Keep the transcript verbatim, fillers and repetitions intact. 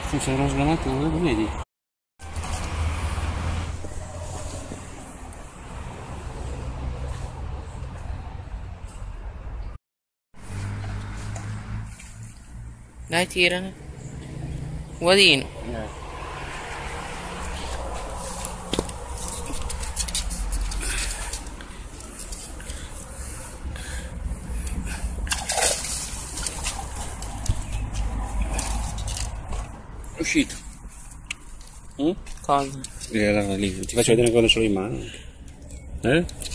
Sì, c'è uno sganatore, lo vedi? Dai, tirane. Guadino. Eh. È uscito. Mm? Cosa? Era lì, ti faccio vedere quando ce l'ho in mano. Eh?